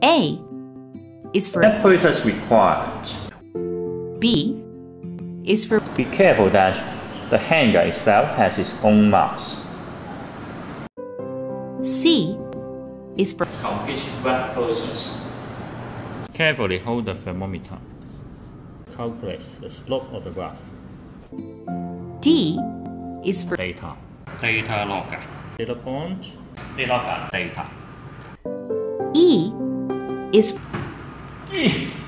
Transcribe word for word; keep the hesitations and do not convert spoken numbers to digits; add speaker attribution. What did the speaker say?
Speaker 1: A is for
Speaker 2: Apparatus required.
Speaker 1: B is for
Speaker 2: Be careful that the hanger itself has its own mass.
Speaker 1: C is for
Speaker 2: Complete wet process. Carefully hold the thermometer. Calculate the slope of the graph.
Speaker 1: D is for
Speaker 2: Data. Data logger. Data point. Data logger. Data.
Speaker 1: E is for
Speaker 2: E.